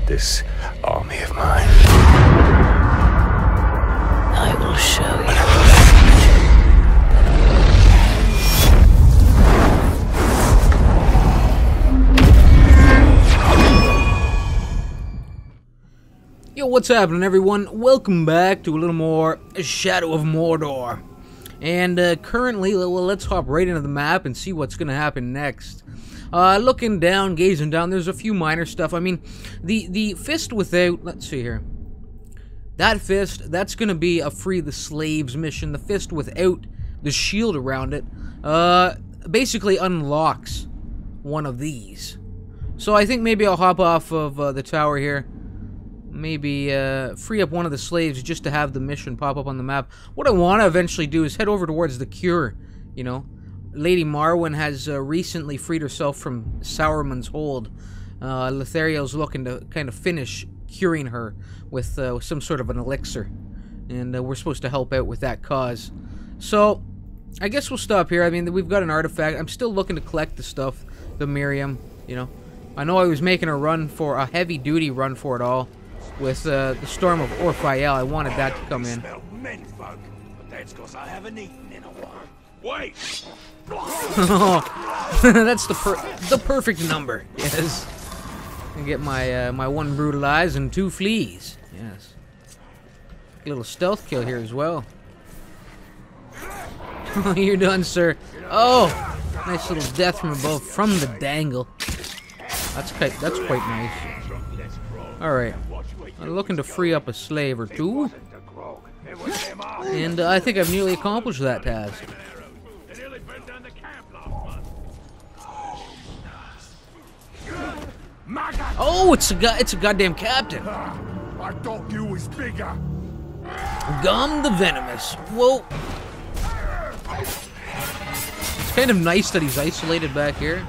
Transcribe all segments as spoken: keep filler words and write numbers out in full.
lead this army of mine. I will show you. Yo, what's happening, everyone? Welcome back to a little more Shadow of Mordor. And uh, currently, well, let's hop right into the map and see what's going to happen next. Uh, looking down, gazing down, there's a few minor stuff. I mean, the, the fist without... Let's see here. That fist, that's going to be a Free the Slaves mission. The fist without the shield around it uh, basically unlocks one of these. So I think maybe I'll hop off of uh, the tower here. Maybe uh, free up one of the slaves just to have the mission pop up on the map. What I want to eventually do is head over towards the cure, you know. Lady Marwyn has uh, recently freed herself from Sauron's hold. Uh, Lothario's looking to kind of finish curing her with uh, some sort of an elixir. And uh, we're supposed to help out with that cause. So, I guess we'll stop here. I mean, we've got an artifact. I'm still looking to collect the stuff, the Miriam, you know. I know I was making a run for, a heavy-duty run for it all. With uh, the Storm of Orphael, I wanted that to come in. That's because I haven't eaten in a while. Wait! That's the per the perfect number. Yes. I get my uh, my one brutalize and two fleas. Yes. A little stealth kill here as well. You're done, sir. Oh, nice little death from above from the dangle. That's quite that's quite nice. All right. I'm looking to free up a slave or two. And uh, I think I've nearly accomplished that task. Oh, it's a go it's a goddamn captain. I thought you was bigger. Gum the Venomous. Whoa. It's kind of nice that he's isolated back here.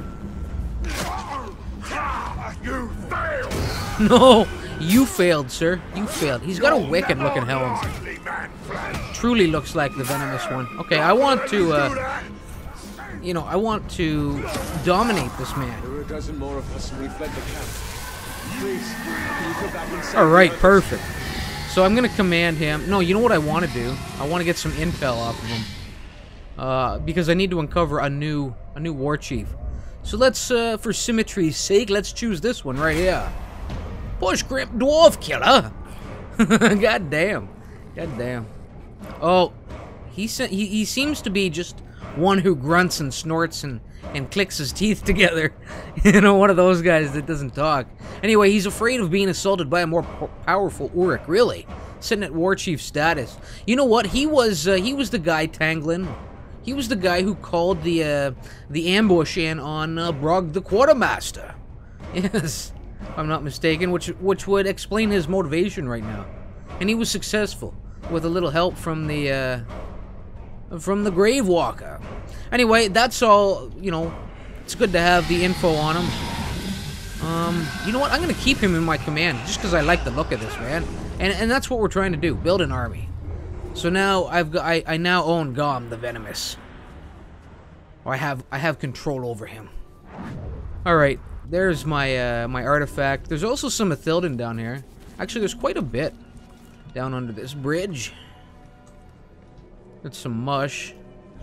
You failed. No. You failed, sir. You failed. He's got a wicked-looking helm. Truly looks like the venomous one. Okay, I want to, uh... You know, I want to dominate this man. There were a dozen more of us and we fled the camp. Please, can you come back and save Alright, perfect. So I'm gonna command him. No, you know what I want to do? I want to get some intel off of him. Uh, because I need to uncover a new, a new war chief. So let's, uh, for symmetry's sake, let's choose this one right here. Bush Grip Dwarf Killer. God damn. God damn. Oh, he, he he seems to be just one who grunts and snorts and, and clicks his teeth together. You know, one of those guys that doesn't talk. Anyway, he's afraid of being assaulted by a more powerful Uruk, really. Sitting at war chief status. You know what? He was uh, he was the guy, Tanglin. He was the guy who called the uh, the ambush in on uh, Brog the Quartermaster. Yes. If I'm not mistaken, which which would explain his motivation right now. And he was successful with a little help from the uh, from the Grave Walker. Anyway, that's all. You know, it's good to have the info on him. Um, you know what? I'm gonna keep him in my command just because I like the look of this man, and and that's what we're trying to do: build an army. So now I've got I I now own Gom the Venomous. Or I have I have control over him. All right. There's my uh, my artifact. There's also some Ithilden down here. Actually, there's quite a bit down under this bridge. There's some mush.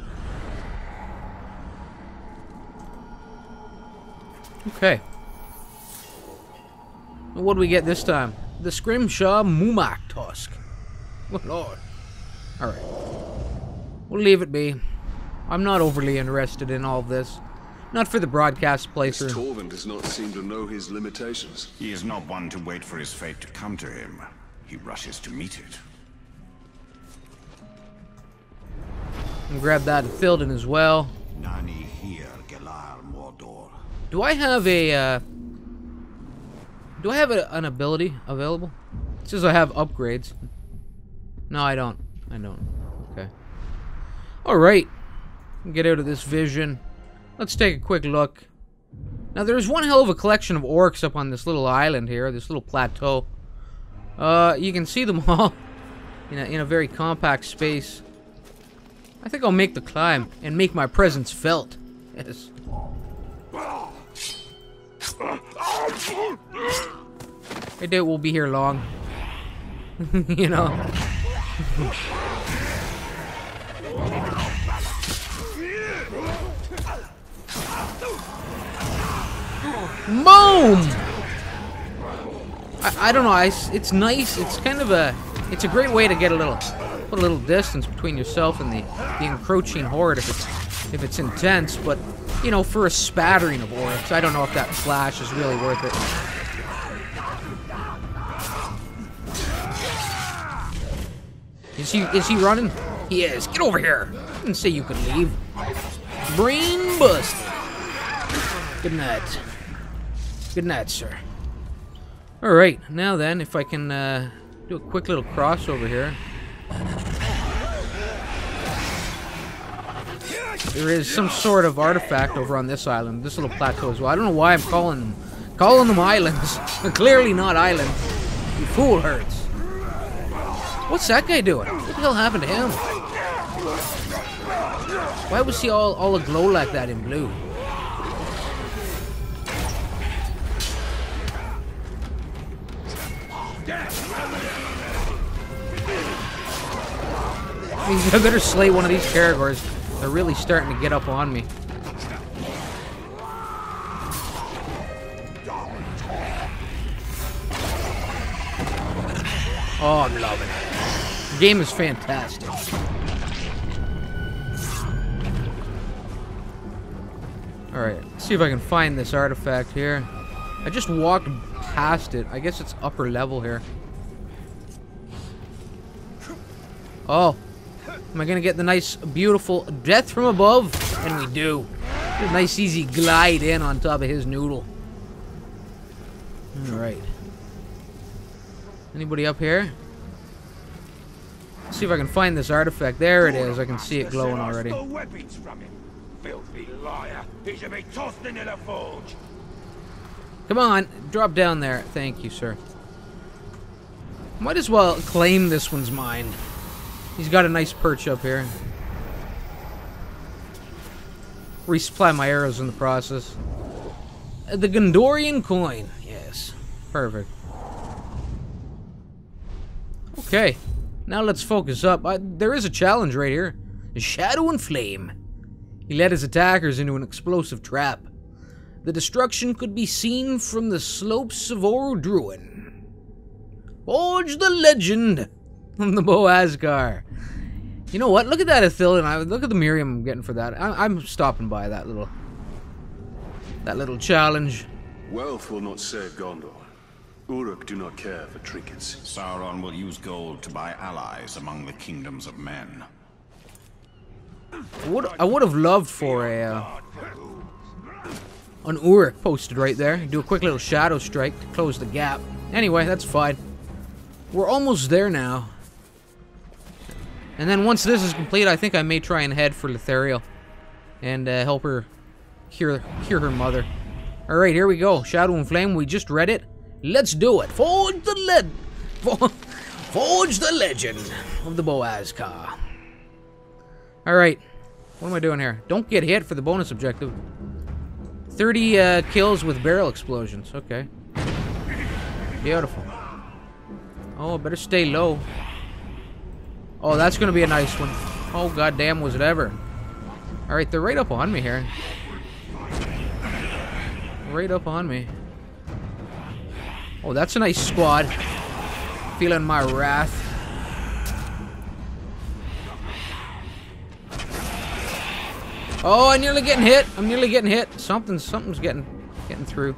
Okay. What do we get this time? The Scrimshaw Mumak Tusk. Good lord. Alright. We'll leave it be. I'm not overly interested in all of this. Not for the broadcast playthrough. This Torvin does not seem to know his limitations. He is not one to wait for his fate to come to him. He rushes to meet it. And grab that Ithilden as well. Nani here, Gelar Mordor. Do I have a, uh... Do I have a, an ability available? It says I have upgrades. No, I don't. I don't. Okay. Alright. Get out of this vision. Let's take a quick look. Now, there's one hell of a collection of orcs up on this little island here, this little plateau. Uh, you can see them all in a, in a very compact space. I think I'll make the climb and make my presence felt. Yes. I doubt we'll be here long. You know. Boom! I, I don't know. I, it's nice. It's kind of a. It's a great way to get a little, put a little distance between yourself and the the encroaching horde if it's if it's intense. But you know, for a spattering of orcs, I don't know if that flash is really worth it. Is he is he running? He is. Get over here. I didn't say you could leave. Brain busted. Good night. Good night, sir. Alright, now then, if I can uh, do a quick little crossover here. There is some sort of artifact over on this island, this little plateau as well. I don't know why I'm calling them calling them islands. They're clearly not islands. You fool hurts. What's that guy doing? What the hell happened to him? Why was he all, all aglow like that in blue? I better slay one of these Caragors. They're really starting to get up on me. Oh, I'm loving it. The game is fantastic. Alright, let's see if I can find this artifact here. I just walked past it. I guess it's upper level here. Oh. Am I gonna get the nice, beautiful death from above? And we do. A nice, easy glide in on top of his noodle. Alright. Anybody up here? Let's see if I can find this artifact. There it is. I can see it glowing already. Filthy liar. He should be tossed into the forge. Come on. Drop down there. Thank you, sir. Might as well claim this one's mine. He's got a nice perch up here. Resupply my arrows in the process. Uh, the Gondorian coin. Yes. Perfect. Okay. Now let's focus up. Uh, there is a challenge right here. Shadow and Flame. He led his attackers into an explosive trap. The destruction could be seen from the slopes of Orodruin. Forge the legend of the Boazgar. You know what? Look at that Athilian. I look at the Miriam I'm getting for that. I, I'm stopping by that little, that little challenge. Wealth will not save Gondor. Uruk do not care for trinkets. Sauron will use gold to buy allies among the kingdoms of men. I would, I would have loved for a uh, an Uruk posted right there. Do a quick little shadow strike to close the gap. Anyway, that's fine. We're almost there now. And then once this is complete, I think I may try and head for Lithariel and uh, help her cure, cure her mother. Alright, here we go. Shadow and Flame, we just read it. Let's do it. Forge the lead. Forge the legend of the Boazgar. Alright, what am I doing here? Don't get hit for the bonus objective. thirty uh, kills with barrel explosions. Okay. Beautiful. Oh, better stay low. Oh, that's gonna be a nice one. Oh, goddamn, was it ever. Alright, they're right up on me here. Right up on me. Oh, that's a nice squad. Feeling my wrath. Oh, I'm nearly getting hit. I'm nearly getting hit. Something, something's getting, getting through.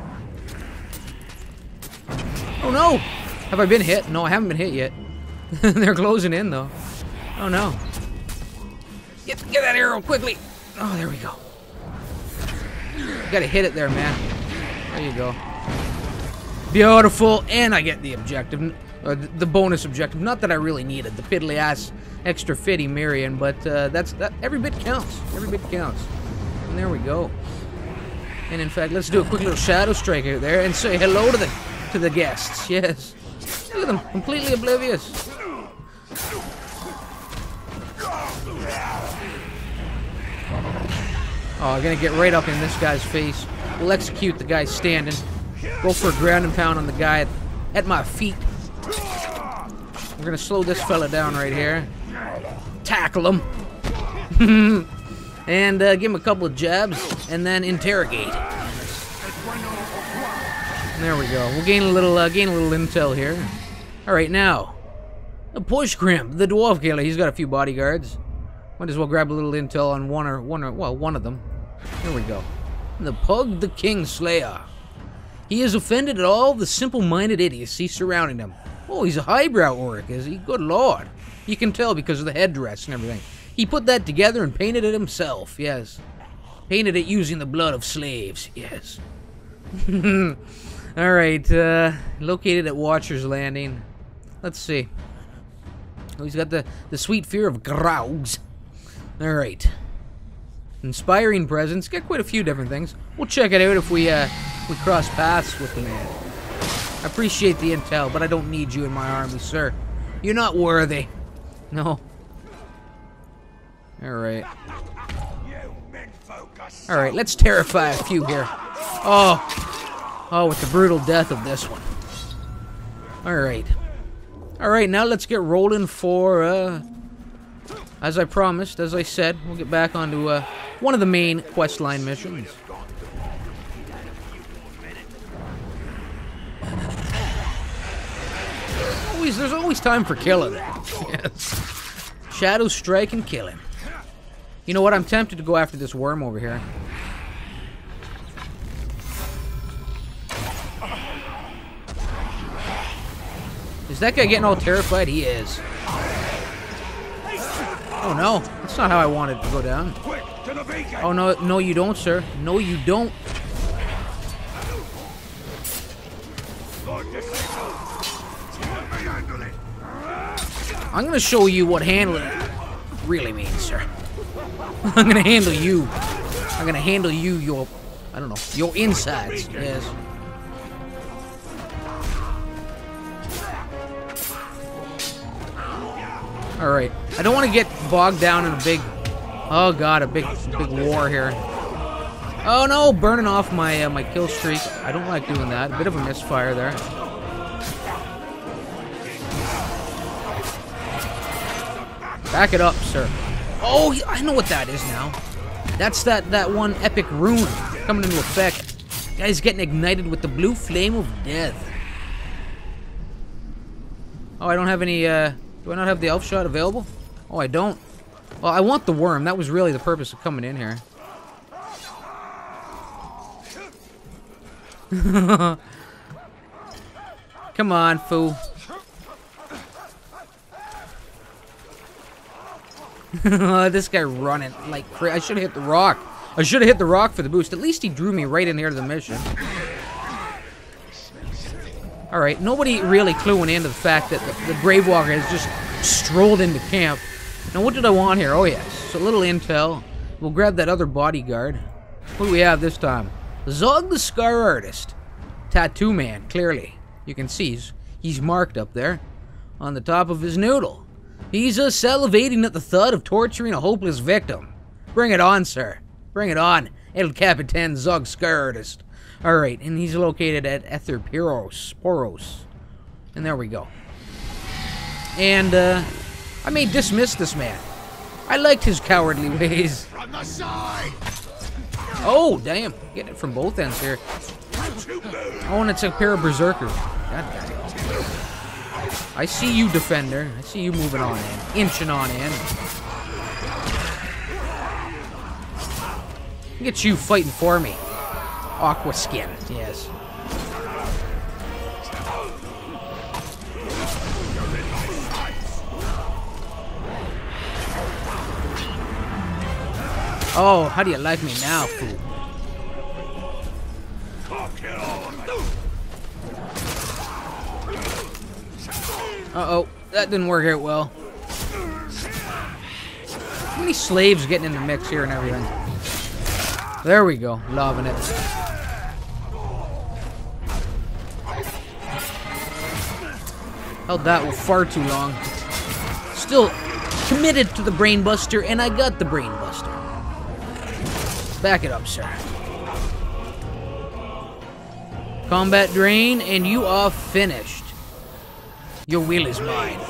Oh no! Have I been hit? No, I haven't been hit yet. They're closing in though. Oh no! Get, get that arrow quickly. Oh, there we go. You gotta hit it there, man. There you go. Beautiful, and I get the objective, uh, the bonus objective. Not that I really needed the piddly ass extra fitty Miriam, but uh, that's that. Every bit counts. Every bit counts. And there we go. And in fact, let's do a quick little shadow strike out there and say hello to the to the guests. Yes, look at them, completely oblivious. Oh, I'm gonna get right up in this guy's face. We'll execute the guy standing. Go for a ground and pound on the guy at my feet. We're gonna slow this fella down right here. Tackle him. And uh, give him a couple of jabs, and then interrogate. There we go. We'll gain a little, uh, gain a little intel here. All right, now, a push crimp, the dwarf killer. He's got a few bodyguards. Might as well grab a little intel on one or one or well, one of them. Here we go. The Pug, the King Slayer. He has offended at all the simple-minded idiocy surrounding him. Oh, he's a highbrow orc, is he? Good lord. You can tell because of the headdress and everything. He put that together and painted it himself, yes. Painted it using the blood of slaves, yes. Alright, uh, located at Watcher's Landing. Let's see. Oh, he's got the, the sweet fear of Graugs. Alright. Inspiring presence. Got quite a few different things. We'll check it out if we, uh, we cross paths with the man. I appreciate the intel, but I don't need you in my army, sir. You're not worthy. No. Alright. Alright, let's terrify a few here. Oh. Oh, with the brutal death of this one. Alright. Alright, now let's get rolling for, uh... as I promised, as I said, we'll get back onto, uh, one of the main questline missions. Always, there's always time for killing. Yes. Shadow strike and kill him. You know what? I'm tempted to go after this worm over here. Is that guy getting all terrified? He is. Oh no, that's not how I wanted to go down. Oh no, no you don't, sir. No you don't. I'm gonna show you what handling really means, sir. I'm gonna handle you. I'm gonna handle you, your, I don't know, your insides, yes. Alright, I don't want to get bogged down in a big, oh god, a big, big war here. Oh no, burning off my, uh, my kill streak. I don't like doing that. A bit of a misfire there. Back it up, sir. Oh, I know what that is now. That's that, that one epic rune coming into effect. Guy's getting ignited with the blue flame of death. Oh, I don't have any, uh... do I not have the elf shot available? Oh, I don't. Well, I want the worm. That was really the purpose of coming in here. Come on, fool. This guy running like crazy. I should have hit the rock. I should have hit the rock for the boost. At least he drew me right in here to the mission. Alright, nobody really cluing into the fact that the, the Bravewalker has just strolled into camp. Now, what did I want here? Oh, yes. So, a little intel. We'll grab that other bodyguard. What do we have this time? Zog the Scar Artist. Tattoo Man, clearly. You can see he's, he's marked up there on the top of his noodle. He's uh, salivating at the thought of torturing a hopeless victim. Bring it on, sir. Bring it on, El Capitan Zog Scar Artist. Alright, and he's located at Etherpiros, Poros. And there we go. And, uh, I may dismiss this man. I liked his cowardly ways. From the side! Oh, damn. Getting it from both ends here. Oh, and it's a pair of berserkers. God damn. I see you, Defender. I see you moving on in. Inching on in. Get you fighting for me. Aqua skin, yes. Oh, how do you like me now, fool? Uh-oh, that didn't work out well. How many slaves getting in the mix here and everything? There we go, loving it. Held that one far too long. Still committed to the brain buster, and I got the brain buster. Back it up, sir. Combat drain, and you are finished. Your will is mine.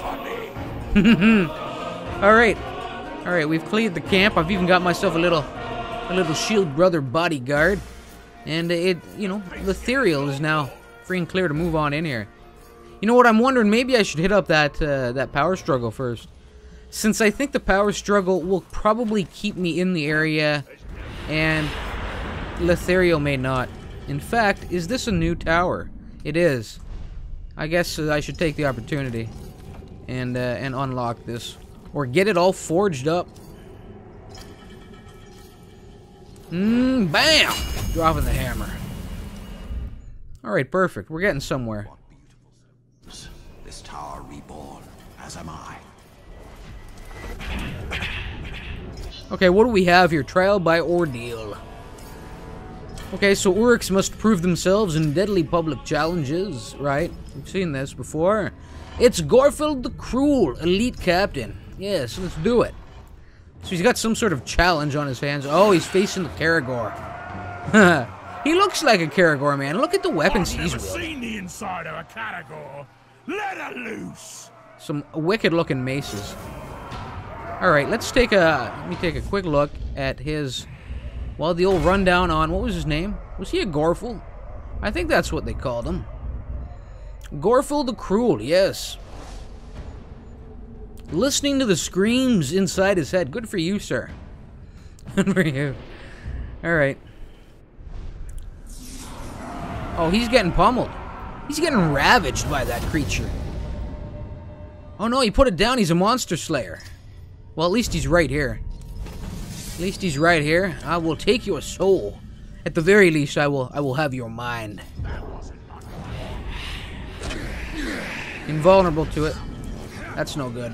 Alright. Alright, we've cleared the camp. I've even got myself a little a little shield brother bodyguard. And it, you know, the Ethereal is now free and clear to move on in here. You know what, I'm wondering, maybe I should hit up that, uh, that power struggle first. Since I think the power struggle will probably keep me in the area, and Letherial may not. In fact, is this a new tower? It is. I guess uh, I should take the opportunity and uh, and unlock this, or get it all forged up. Mmm, bam! Dropping the hammer. All right, perfect. We're getting somewhere. What beautiful souls. This tower reborn, as am I. Okay, what do we have here? Trial by ordeal. Okay, so Uruks must prove themselves in deadly public challenges, right? We've seen this before. It's Gorfeld the Cruel, elite captain. Yes, let's do it. So he's got some sort of challenge on his hands. Oh, he's facing the Karagor. He looks like a Karagor, man. Look at the weapons I've he's never wielding. seen the inside of a Karagor. Let her loose. Some wicked-looking maces. All right, let's take a let me take a quick look at his, well, the old rundown on, what was his name? Was he a Gorfel? I think that's what they called him. Gorfel the Cruel, yes. Listening to the screams inside his head. Good for you, sir. Good for you. All right. Oh, he's getting pummeled. He's getting ravaged by that creature. Oh no, he put it down. He's a monster slayer. Well, at least he's right here. At least he's right here. I will take your soul. At the very least, I will I will have your mind. Invulnerable to it. That's no good.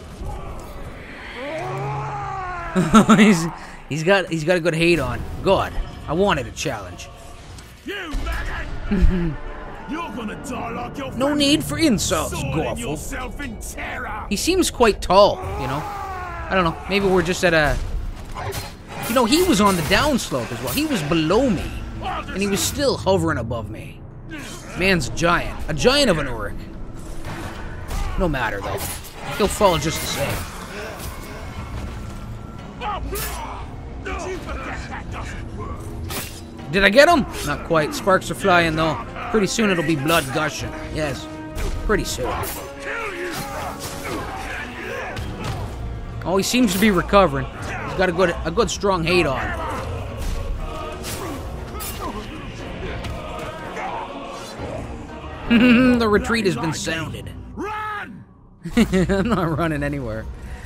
he's he's got he's got a good hate on. God, I wanted a challenge. You maggot! You're gonna die like your No need for insults, soiling Gorfel. yourself in terror. He seems quite tall, you know. I don't know. Maybe we're just at a... You know, he was on the downslope as well. He was below me. And he was still hovering above me. Man's a giant. A giant of an Uruk. No matter, though. He'll fall just the same. Did I get him? Not quite. Sparks are flying, though. Pretty soon it'll be blood gushing. Yes. Pretty soon. Oh, he seems to be recovering. He's got a good, a good strong hate on. The retreat has been sounded. Run! I'm not running anywhere.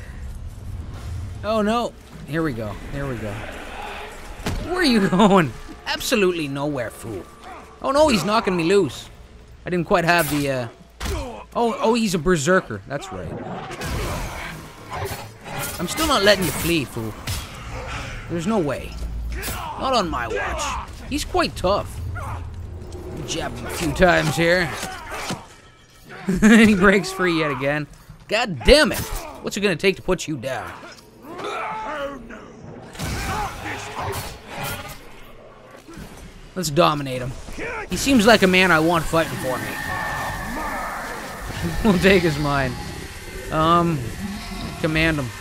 Oh no. Here we go. Here we go. Where are you going? Absolutely nowhere, fool. Oh no, he's knocking me loose. I didn't quite have the, uh... Oh, oh, he's a berserker. That's right. I'm still not letting you flee, fool. There's no way. Not on my watch. He's quite tough. Jab him a few times here. He breaks free yet again. God damn it. What's it gonna take to put you down? Let's dominate him. He seems like a man I want fighting for me. We'll take his mind. Um, command him.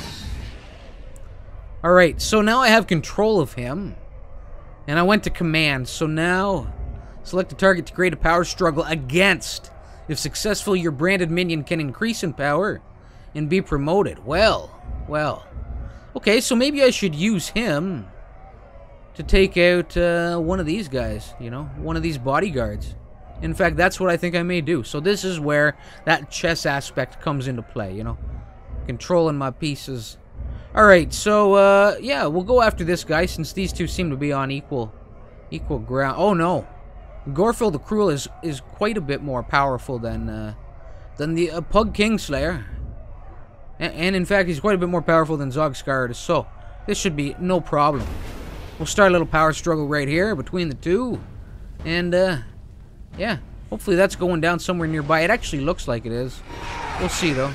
Alright, so now I have control of him. And I went to command, so now... Select a target to create a power struggle against. If successful, your branded minion can increase in power and be promoted. Well, well. Okay, so maybe I should use him to take out uh, one of these guys, you know? One of these bodyguards. In fact, that's what I think I may do. So this is where that chess aspect comes into play, you know? Controlling my pieces. Alright, so, uh, yeah, we'll go after this guy since these two seem to be on equal equal ground. Oh, no. Gorfel the Cruel is, is quite a bit more powerful than, uh, than the uh, Pug Kingslayer. And, and, in fact, he's quite a bit more powerful than Zog Scaradus. So, this should be no problem. We'll start a little power struggle right here between the two. And, uh, yeah. Hopefully that's going down somewhere nearby. It actually looks like it is. We'll see, though.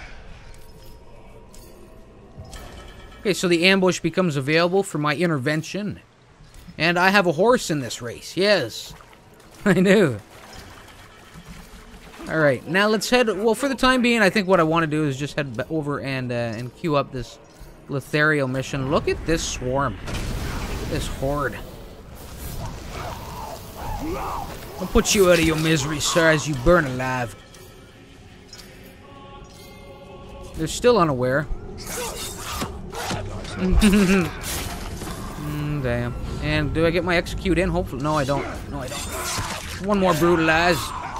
Okay, so the ambush becomes available for my intervention. And I have a horse in this race, yes. I knew. Alright, now let's head... Well, for the time being, I think what I want to do is just head over and, uh, and queue up this Lithariel mission. Look at this swarm. Look at this horde. I'll put you out of your misery, sir, as you burn alive. They're still unaware. mm, damn. And do I get my execute in? Hopefully. No, I don't. No, I don't. One more brutalize.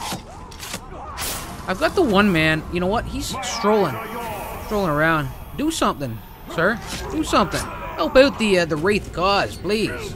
I've got the one man. You know what? He's strolling. Strolling around. Do something, sir. Do something. Help out the, uh, the Wraith cause, please.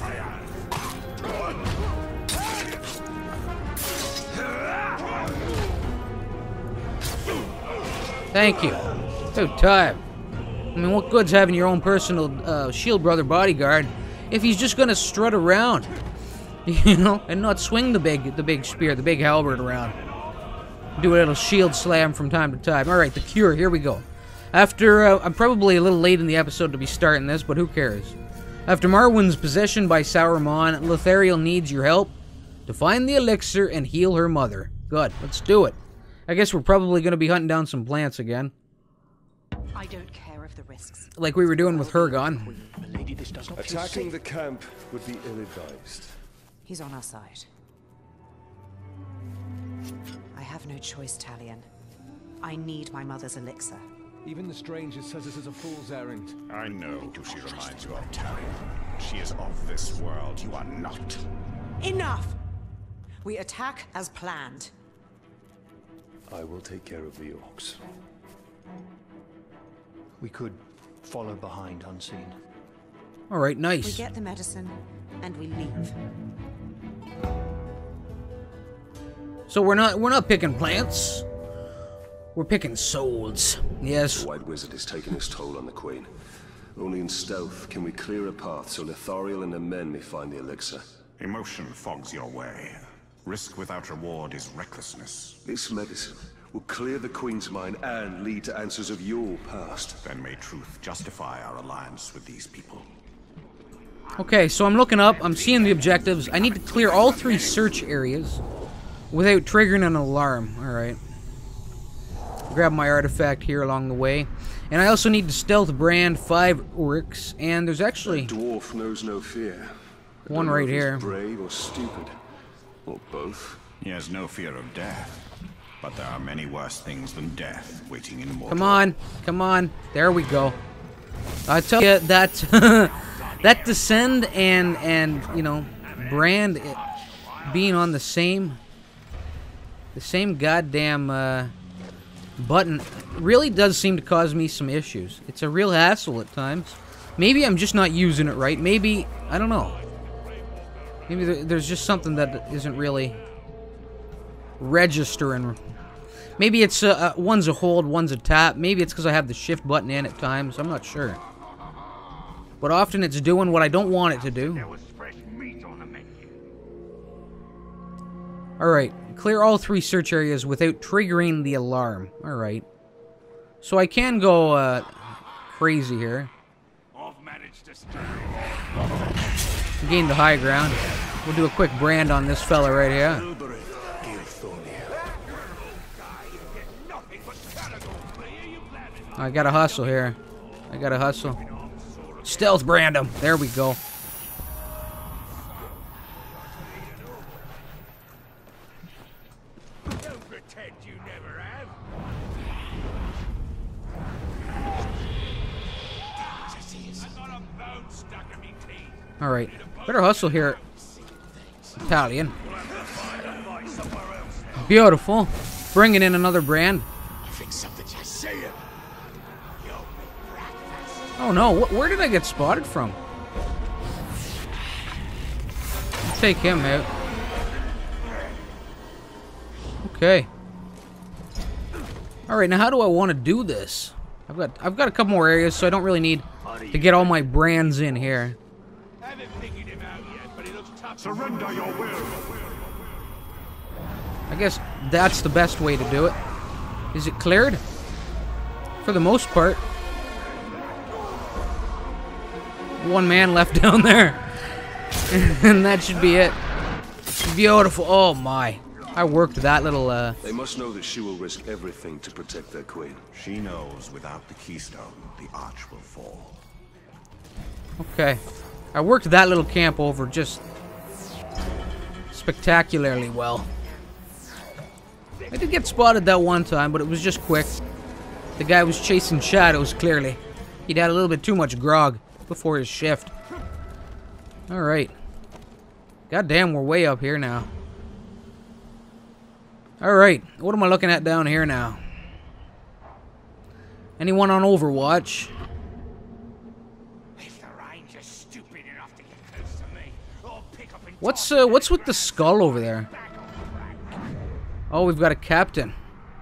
Thank you. About time. I mean, what good's having your own personal uh, shield brother bodyguard if he's just gonna strut around, you know, and not swing the big, the big spear, the big halberd around. Do a little shield slam from time to time. All right, the cure. Here we go. After uh, I'm probably a little late in the episode to be starting this, but who cares? After Marwyn's possession by Sauron, Lithariel needs your help to find the elixir and heal her mother. Good. Let's do it. I guess we're probably going to be hunting down some plants again. I don't care of the risks. Like we were doing with Hergon. Attacking the camp would be ill-advised. He's on our side. I have no choice, Talion. I need my mother's elixir. Even the stranger says this is a fool's errand. I know who she reminds you of, Talion. She is of this world. You are not. Enough! We attack as planned. I will take care of the orcs. We could follow behind unseen. All right, We nice. get the medicine, and we leave. So we're not we're not picking plants. We're picking souls. Yes. The White Wizard has taken his toll on the Queen. Only in stealth can we clear a path so Lithariel and her men may find the elixir. Emotion fogs your way. Risk without reward is recklessness. This medicine will clear the Queen's mind and lead to answers of your past. Then may truth justify our alliance with these people. Okay, so I'm looking up. I'm seeing the objectives. I need to clear all three search areas without triggering an alarm. All right. Grab my artifact here along the way. And I also need to stealth brand five orcs. And there's actually... The dwarf knows no fear. I One don't know right if he's here. brave or stupid. Or both. He has no fear of death. But there are many worse things than death waiting in Mordor. Come on. Come on. There we go. I tell you that... that descend and, and, you know, brand it being on the same... The same goddamn, uh... button really does seem to cause me some issues. It's a real hassle at times. Maybe I'm just not using it right. Maybe, I don't know. Maybe there, there's just something that isn't really registering. Maybe it's uh, uh, one's a hold, one's a tap. Maybe it's because I have the shift button in at times. I'm not sure. But often it's doing what I don't want it to do. There was fresh meat on the menu. Alright, clear all three search areas without triggering the alarm. Alright. So I can go uh, crazy here. I've managed to stay. Gain the high ground. We'll do a quick brand on this fella right here. I gotta hustle here. I gotta hustle. Stealth brand him. There we go. Don't pretend you never have. I've got a bone stuck in me teeth. Alright. Better hustle here. Italian. Beautiful. Bringing in another brand. I think something just say it. Oh no, wh where did I get spotted from? Let's take him out. Okay. Alright, now how do I want to do this? I've got I've got a couple more areas, so I don't really need to get all my brands in here. I haven't figured him out yet, but he looks tough. Surrender your will. I guess that's the best way to do it. Is it cleared? For the most part. One man left down there. And that should be it. Beautiful. Oh my. I worked that little, uh... They must know that she will risk everything to protect their queen. She knows without the keystone, the arch will fall. Okay. I worked that little camp over just spectacularly well. I did get spotted that one time, but it was just quick. The guy was chasing shadows, clearly. He'd had a little bit too much grog before his shift. Alright. Goddamn, we're way up here now. Alright, what am I looking at down here now? Anyone on Overwatch? If the ranger's stupid enough to get close to me, I'll pick up and What's uh, what's with the skull over there? Oh, we've got a captain.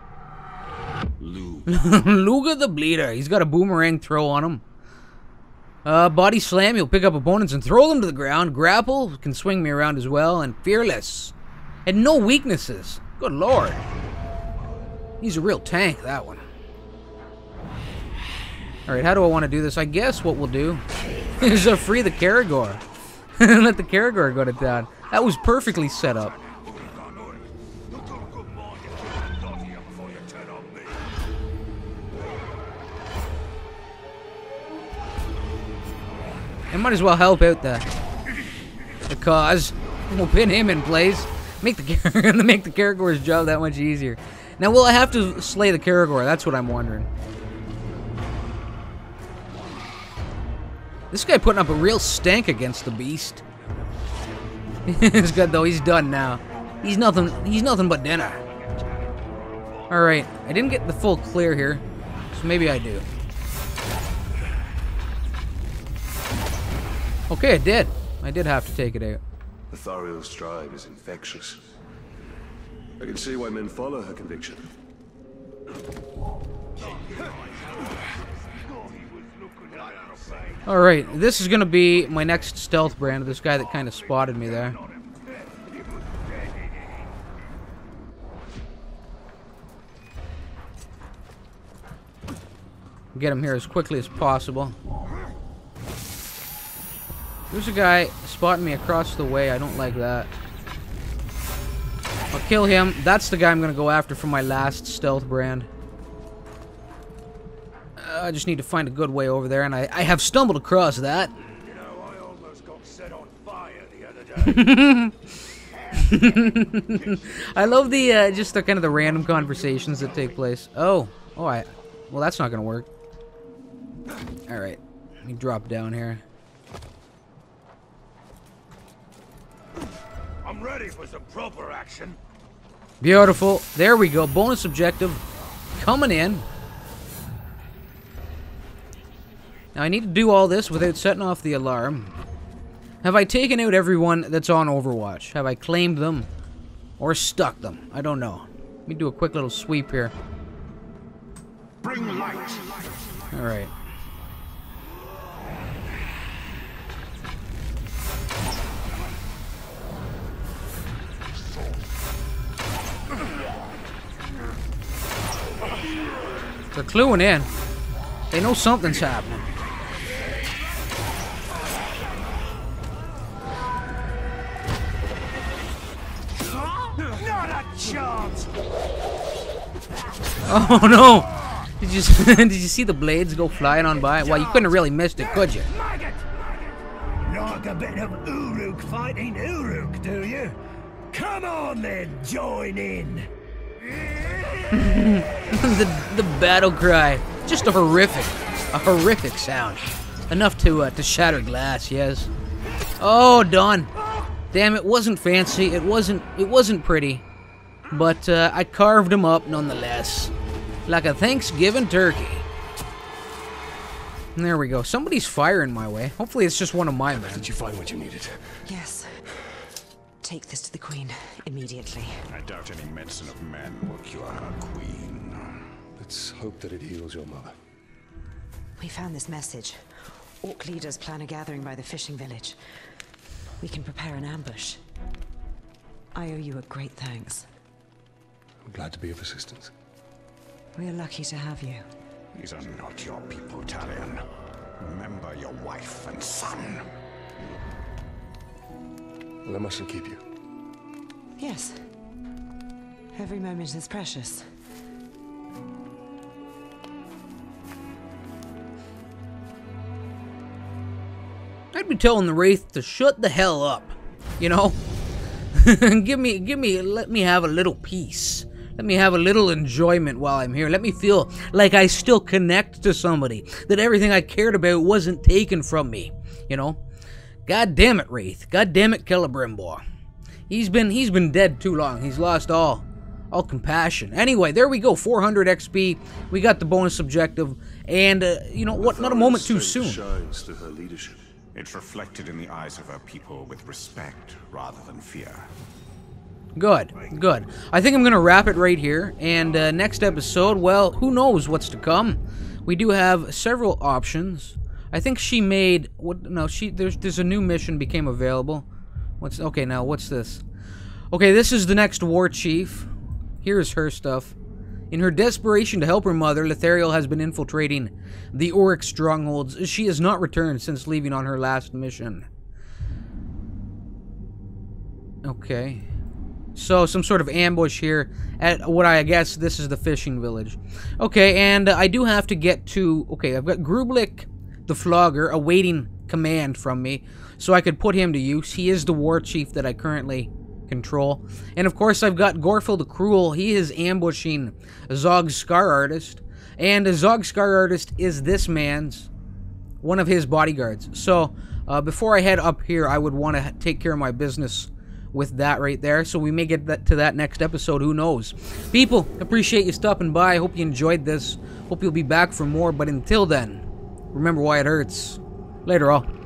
Lou. Luga the Bleeder. He's got a boomerang throw on him. Uh, body slam. He'll pick up opponents and throw them to the ground. Grapple. Can swing me around as well. And fearless. And no weaknesses. Good lord. He's a real tank, that one. Alright, how do I want to do this? I guess what we'll do is uh, free the Caragor. Let the Caragor go to town. That was perfectly set up. I might as well help out the the cause. We'll pin him in place. Make the make the Caragor's job that much easier. Now, will I have to slay the Caragor? That's what I'm wondering. This guy putting up a real stank against the beast. He's good though. He's done now. He's nothing. He's nothing but dinner. All right. I didn't get the full clear here, so maybe I do. Okay, I did. I did have to take it out. Ithariel's drive is infectious. I can see why men follow her conviction. Alright, this is gonna be my next stealth brand, this guy that kind of spotted me there. Get him here as quickly as possible. There's a guy spotting me across the way. I don't like that. I'll kill him. That's the guy I'm going to go after for my last stealth brand. Uh, I just need to find a good way over there, and I, I have stumbled across that. You know, I almost got set on fire the other day. I love the, uh, just the kind of the random conversations that take place. Oh. Oh, I... Well, that's not going to work. Alright. Let me drop down here. I'm ready for some proper action. Beautiful. There we go. Bonus objective coming in. Now I need to do all this without setting off the alarm. Have I taken out everyone that's on Overwatch? Have I claimed them? Or stuck them? I don't know. Let me do a quick little sweep here. Bring light. Alright. They're cluing in. They know something's happening. Not a chance. Oh no! Did you did you see the blades go flying on by? Well, you couldn't have really missed it, could you? Maggot. Like a bit of Uruk fighting Uruk, do you? Come on then, join in. the the battle cry, just a horrific, a horrific sound, enough to uh, to shatter glass. Yes. Oh, done. Damn, it wasn't fancy. It wasn't. It wasn't pretty, but uh, I carved him up nonetheless, like a Thanksgiving turkey. And there we go. Somebody's firing my way. Hopefully, it's just one of my men. Did you find what you needed? Yes. Take this to the Queen immediately. I doubt any medicine of men will cure her queen. Let's hope that it heals your mother. We found this message. Orc leaders plan a gathering by the fishing village. We can prepare an ambush. I owe you a great thanks. I'm glad to be of assistance. We're lucky to have you. These are not your people, Talion. Remember your wife and son. Well, I mustn't keep you. Yes. Every moment is precious. I'd be telling the Wraith to shut the hell up, you know? give me, give me, let me have a little peace. Let me have a little enjoyment while I'm here. Let me feel like I still connect to somebody. That everything I cared about wasn't taken from me, you know? God damn it, Wraith. God damn it, Celebrimbor. He's been, he's been dead too long. He's lost all, all compassion. Anyway, there we go. four hundred X P. We got the bonus objective. And, uh, you know what? Not a moment too soon. Shines through her leadership. It's reflected in the eyes of her people with respect rather than fear. Good, good. I think I'm going to wrap it right here. And uh, next episode, well, who knows what's to come. We do have several options. I think she made... what? No, she there's, there's a new mission became available. What's Okay, now, what's this? Okay, this is the next war chief. Here's her stuff. In her desperation to help her mother, Lethariel has been infiltrating the Oryx strongholds. She has not returned since leaving on her last mission. Okay. So, some sort of ambush here at what I guess this is the fishing village. Okay, and uh, I do have to get to... Okay, I've got Grublik the Flogger awaiting command from me, so I could put him to use. He is the war chief that I currently control. And of course, I've got Gorfil the Cruel. He is ambushing Zog's Scar Artist. And Zog's Scar Artist is this man's, one of his bodyguards. So, uh, before I head up here, I would want to take care of my business with that right there. So we may get that to that next episode. Who knows? People, appreciate you stopping by. I hope you enjoyed this. Hope you'll be back for more. But until then, remember why it hurts. Later all.